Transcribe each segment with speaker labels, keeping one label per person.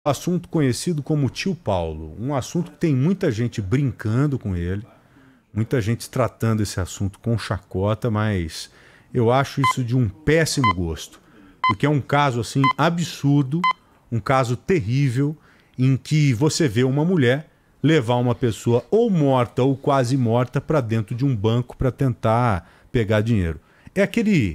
Speaker 1: Assunto conhecido como Tio Paulo, um assunto que tem muita gente brincando com ele, muita gente tratando esse assunto com chacota, mas eu acho isso de um péssimo gosto, porque é um caso assim absurdo, um caso terrível, em que você vê uma mulher levar uma pessoa ou morta ou quase morta para dentro de um banco para tentar pegar dinheiro. É aquele,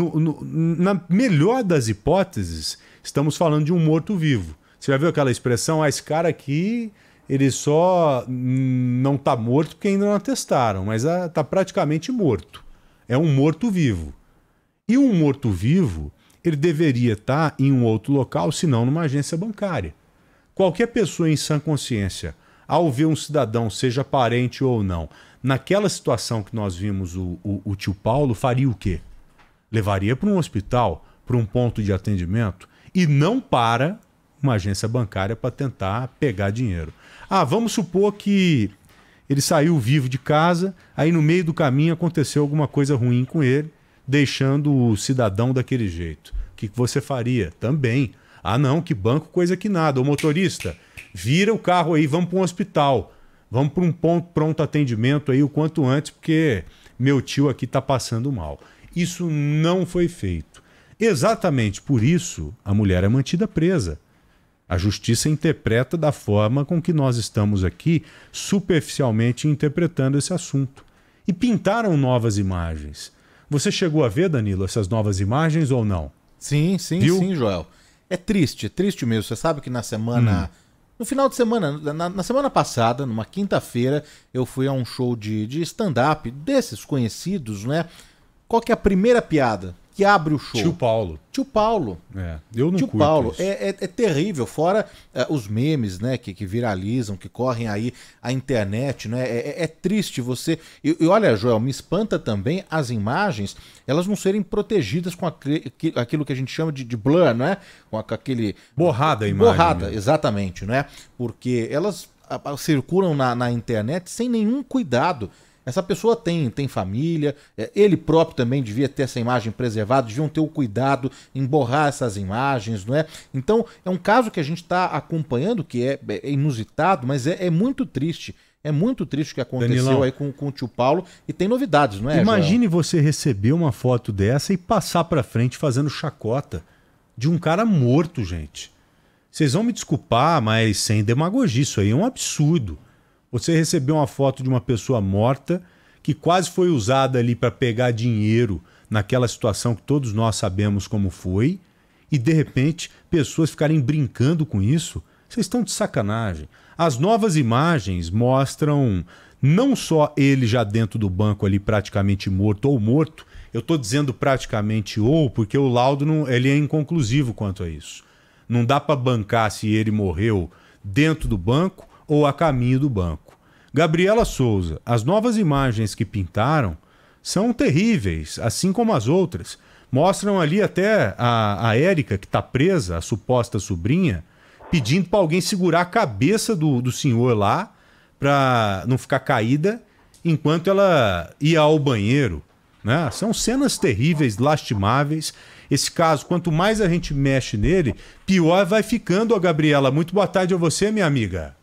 Speaker 1: na melhor das hipóteses, estamos falando de um morto-vivo. Você já viu aquela expressão, ah, esse cara aqui, ele só não tá morto porque ainda não atestaram, mas tá praticamente morto. É um morto-vivo. E um morto-vivo, ele deveria estar em um outro local, se não numa agência bancária. Qualquer pessoa em sã consciência, ao ver um cidadão, seja parente ou não, naquela situação que nós vimos o tio Paulo, faria o quê? Levaria para um hospital, para um ponto de atendimento, e não para uma agência bancária para tentar pegar dinheiro. Ah, vamos supor que ele saiu vivo de casa, aí no meio do caminho aconteceu alguma coisa ruim com ele, deixando o cidadão daquele jeito. O que você faria? Também. Ah, não, que banco, coisa que nada. O motorista, vira o carro aí, vamos para um hospital. Vamos para um ponto pronto atendimento aí o quanto antes, porque meu tio aqui está passando mal. Isso não foi feito. Exatamente por isso, a mulher é mantida presa. A justiça interpreta da forma com que nós estamos aqui superficialmente interpretando esse assunto. E pintaram novas imagens. Você chegou a ver, Danilo, essas novas imagens ou não?
Speaker 2: Sim, sim,
Speaker 1: Viu?
Speaker 2: sim, Joel. É triste mesmo. Você sabe que na semana... No final de semana, na semana passada, numa quinta-feira, eu fui a um show de stand-up desses conhecidos, né? Qual que é a primeira piada que abre o show?
Speaker 1: Tio Paulo.
Speaker 2: Tio Paulo.
Speaker 1: É, eu não
Speaker 2: Tio
Speaker 1: curto
Speaker 2: Paulo,
Speaker 1: isso.
Speaker 2: é terrível, fora os memes, né, que viralizam, que correm aí a internet, né, é triste você... E olha, Joel, me espanta também as imagens, elas não serem protegidas com aquilo que a gente chama de blur, né, com aquele...
Speaker 1: Borrada a imagem.
Speaker 2: Borrada,
Speaker 1: mesmo.
Speaker 2: exatamente, né, porque elas circulam na internet sem nenhum cuidado. Essa pessoa tem família, ele próprio também devia ter essa imagem preservada, deviam ter o cuidado em borrar essas imagens, não é? Então, é um caso que a gente está acompanhando, que é inusitado, mas é muito triste. É muito triste o que aconteceu
Speaker 1: Danilão,
Speaker 2: aí com o tio Paulo, e tem novidades, não é,
Speaker 1: imagine
Speaker 2: Joel?
Speaker 1: você receber uma foto dessa e passar pra frente fazendo chacota de um cara morto, gente. Vocês vão me desculpar, mas sem demagogia, isso aí é um absurdo. Você recebeu uma foto de uma pessoa morta que quase foi usada ali para pegar dinheiro naquela situação que todos nós sabemos como foi, e de repente pessoas ficarem brincando com isso. Vocês estão de sacanagem. As novas imagens mostram não só ele já dentro do banco ali praticamente morto ou morto. Eu estou dizendo praticamente ou porque o laudo não, ele é inconclusivo quanto a isso. Não dá para bancar se ele morreu dentro do banco ou a caminho do banco. Gabriela Souza, as novas imagens que pintaram são terríveis, assim como as outras. Mostram ali até a Érica, que está presa, a suposta sobrinha, pedindo para alguém segurar a cabeça do senhor lá, para não ficar caída, enquanto ela ia ao banheiro. Né? São cenas terríveis, lastimáveis. Esse caso, quanto mais a gente mexe nele, pior vai ficando. A Gabriela, muito boa tarde a você, minha amiga.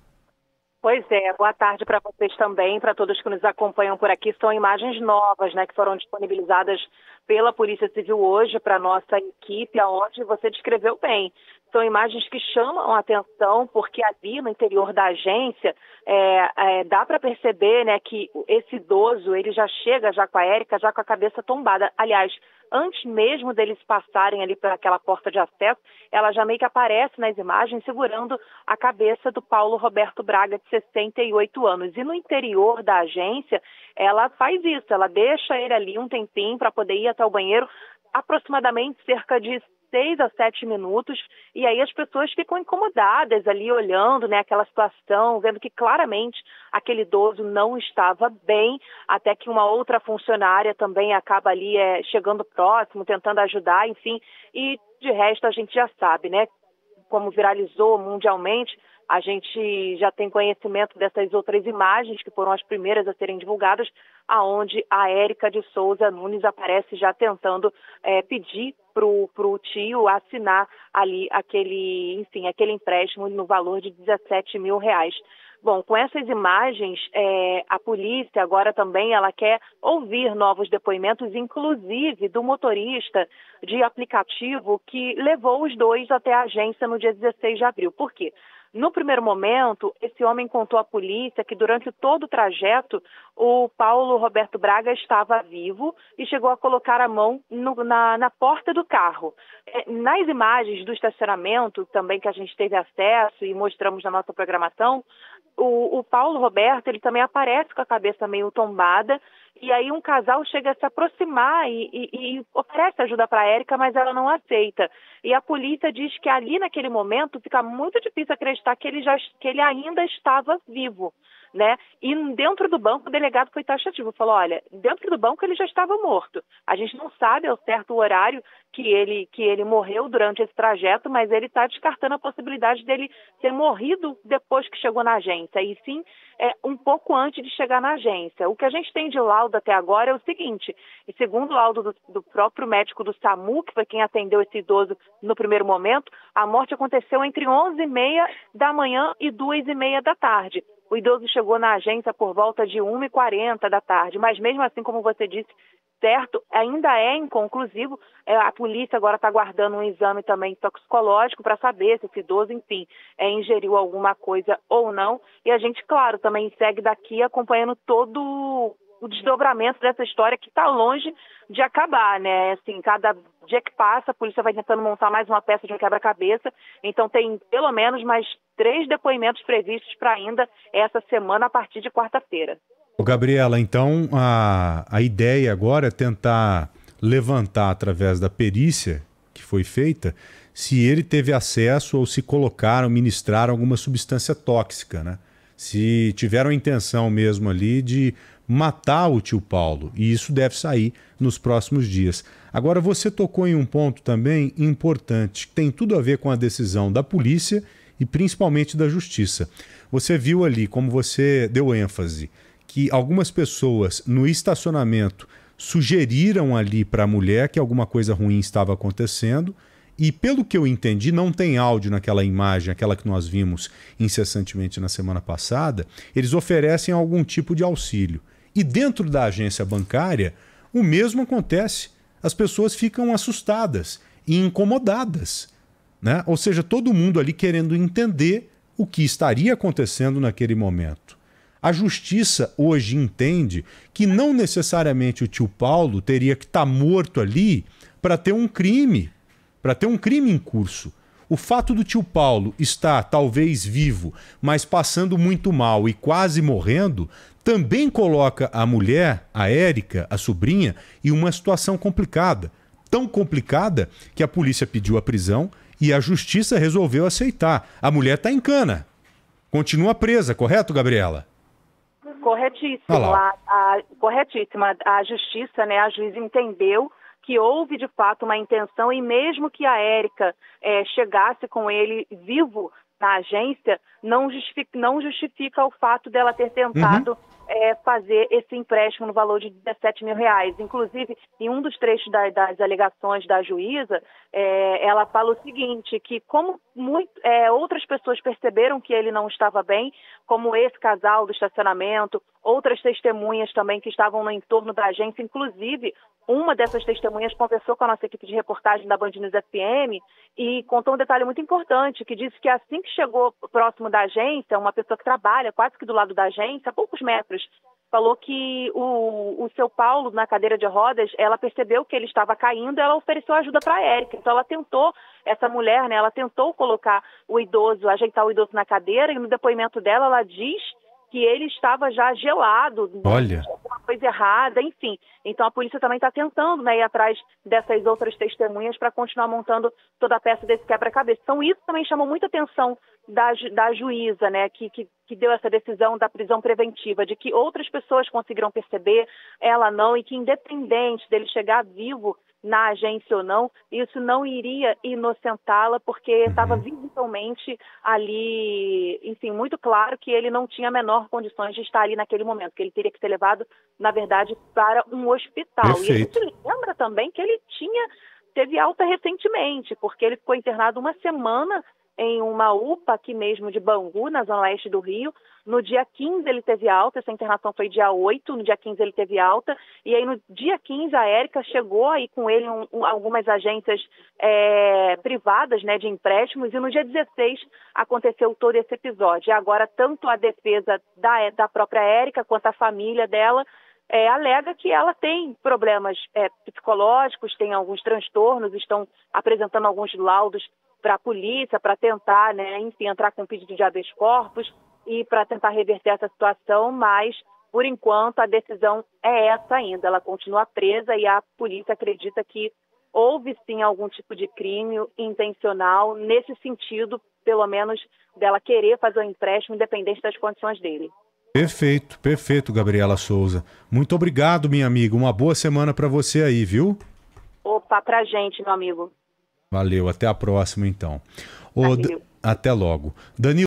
Speaker 3: Pois é, boa tarde para vocês também, para todos que nos acompanham por aqui. São imagens novas, né, que foram disponibilizadas pela Polícia Civil hoje para a nossa equipe, aonde você descreveu bem. São imagens que chamam a atenção, porque ali no interior da agência dá para perceber, né, que esse idoso ele já chega já com a Érica, já com a cabeça tombada. Aliás, antes mesmo deles passarem ali por aquela porta de acesso, ela já meio que aparece nas imagens segurando a cabeça do Paulo Roberto Braga, de 68 anos. E no interior da agência, ela faz isso, ela deixa ele ali um tempinho para poder ir até o banheiro, aproximadamente cerca de 6 a 7 minutos, e aí as pessoas ficam incomodadas ali olhando, né, aquela situação, vendo que claramente aquele idoso não estava bem, até que uma outra funcionária também acaba ali chegando próximo, tentando ajudar, enfim, e de resto a gente já sabe, né? como viralizou mundialmente, a gente já tem conhecimento dessas outras imagens, que foram as primeiras a serem divulgadas, aonde a Érica de Souza Nunes aparece já tentando pedir para o tio assinar ali aquele empréstimo no valor de R$17 mil. Bom, com essas imagens, a polícia agora também ela quer ouvir novos depoimentos, inclusive do motorista de aplicativo que levou os dois até a agência no dia 16 de abril. Por quê? No primeiro momento, esse homem contou à polícia que durante todo o trajeto, o Paulo Roberto Braga estava vivo e chegou a colocar a mão na porta do carro. Nas imagens do estacionamento, também que a gente teve acesso e mostramos na nossa programação, o Paulo Roberto ele também aparece com a cabeça meio tombada, e aí um casal chega a se aproximar e oferece ajuda para a Érica, mas ela não aceita. E a polícia diz que ali naquele momento fica muito difícil acreditar que ele ainda estava vivo, né? E dentro do banco o delegado foi taxativo, falou, olha, dentro do banco ele já estava morto. A gente não sabe ao certo o horário que ele morreu durante esse trajeto, mas ele está descartando a possibilidade dele ter morrido depois que chegou na agência, e sim um pouco antes de chegar na agência. O que a gente tem de laudo até agora é o seguinte, e segundo o laudo do próprio médico do SAMU, que foi quem atendeu esse idoso no primeiro momento, a morte aconteceu entre 11h30 da manhã e 2h30 da tarde. O idoso chegou na agência por volta de 1h40 da tarde, mas mesmo assim, como você disse, certo, ainda é inconclusivo. A polícia agora está aguardando um exame também toxicológico para saber se esse idoso, enfim, ingeriu alguma coisa ou não. E a gente, claro, também segue daqui acompanhando todo o desdobramento dessa história que está longe de acabar, né? Assim, cada dia que passa, a polícia vai tentando montar mais uma peça de um quebra-cabeça. Então tem pelo menos mais 3 depoimentos previstos para ainda essa semana a partir de quarta-feira.
Speaker 1: Gabriela, então a ideia agora é tentar levantar através da perícia que foi feita se ele teve acesso ou se colocaram, ministraram alguma substância tóxica, né? Se tiveram a intenção mesmo ali de matar o tio Paulo, e isso deve sair nos próximos dias. Agora, você tocou em um ponto também importante, que tem tudo a ver com a decisão da polícia e principalmente da justiça. Você viu ali, como você deu ênfase, que algumas pessoas no estacionamento sugeriram ali para a mulher que alguma coisa ruim estava acontecendo, e pelo que eu entendi, não tem áudio naquela imagem, aquela que nós vimos incessantemente na semana passada, eles oferecem algum tipo de auxílio. E dentro da agência bancária, o mesmo acontece. As pessoas ficam assustadas e incomodadas, né? Ou seja, todo mundo ali querendo entender o que estaria acontecendo naquele momento. A justiça hoje entende que não necessariamente o tio Paulo teria que estar morto ali para ter um crime em curso. O fato do tio Paulo estar talvez vivo, mas passando muito mal e quase morrendo, também coloca a mulher, a Érica, a sobrinha, em uma situação complicada. Tão complicada que a polícia pediu a prisão e a justiça resolveu aceitar. A mulher está em cana. Continua presa, correto, Gabriela?
Speaker 3: Corretíssimo. Corretíssima. A justiça, né, a juíza entendeu que houve de fato uma intenção, e mesmo que a Érica chegasse com ele vivo na agência, não justifica o fato dela ter tentado fazer esse empréstimo no valor de R$17 mil. Inclusive, em um dos trechos das alegações da juíza, ela fala o seguinte, que como outras pessoas perceberam que ele não estava bem, como esse casal do estacionamento, outras testemunhas também que estavam no entorno da agência, inclusive uma dessas testemunhas conversou com a nossa equipe de reportagem da Band News FM e contou um detalhe muito importante, que disse que assim que chegou próximo da agência, uma pessoa que trabalha quase que do lado da agência, a poucos metros, falou que o seu Paulo, na cadeira de rodas, ela percebeu que ele estava caindo e ela ofereceu ajuda para a Érica. Então ela tentou, essa mulher, né, ela tentou colocar o idoso, ajeitar o idoso na cadeira, e no depoimento dela ela diz que ele estava já gelado,
Speaker 1: olha,
Speaker 3: alguma coisa errada, enfim. Então a polícia também está tentando, né, ir atrás dessas outras testemunhas para continuar montando toda a peça desse quebra-cabeça. Então isso também chamou muita atenção da juíza, né, que deu essa decisão da prisão preventiva, de que outras pessoas conseguiram perceber, ela não, e que independente dele chegar vivo na agência ou não, isso não iria inocentá-la, porque estava visivelmente ali, enfim, muito claro que ele não tinha a menor condições de estar ali naquele momento, que ele teria que ser levado, na verdade, para um hospital.
Speaker 1: Perfeito.
Speaker 3: E a gente lembra também que ele teve alta recentemente, porque ele ficou internado uma semana em uma UPA aqui mesmo de Bangu, na zona oeste do Rio. No dia 15 ele teve alta, essa internação foi dia 8, no dia 15 ele teve alta, e aí no dia 15 a Érica chegou aí com ele algumas agências privadas, né, de empréstimos, e no dia 16 aconteceu todo esse episódio. E agora tanto a defesa da própria Érica quanto a família dela alega que ela tem problemas psicológicos, tem alguns transtornos, estão apresentando alguns laudos para a polícia, para tentar, né, enfim, entrar com pedido de habeas corpus e para tentar reverter essa situação, mas, por enquanto, a decisão é essa ainda. Ela continua presa e a polícia acredita que houve, sim, algum tipo de crime intencional, nesse sentido, pelo menos, dela querer fazer um empréstimo independente das condições dele.
Speaker 1: Perfeito, perfeito, Gabriela Souza. Muito obrigado, minha amiga. Uma boa semana para você aí, viu?
Speaker 3: Opa, pra gente, meu amigo.
Speaker 1: Valeu, até a próxima, então.
Speaker 3: Valeu.
Speaker 1: Até logo. Danilo.